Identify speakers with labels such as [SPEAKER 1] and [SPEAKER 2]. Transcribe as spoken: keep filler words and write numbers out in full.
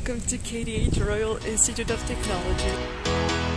[SPEAKER 1] welcome to K T H Royal Institute of Technology.